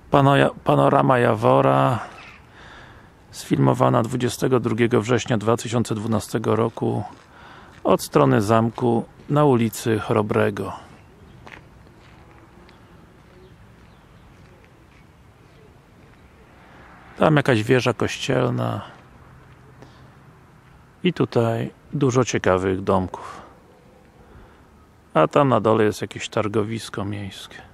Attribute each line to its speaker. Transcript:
Speaker 1: Panorama Jawora, sfilmowana 22 września 2012 roku od strony zamku na ulicy Chrobrego. Tam jakaś wieża kościelna i tutaj dużo ciekawych domków, a tam na dole jest jakieś targowisko miejskie.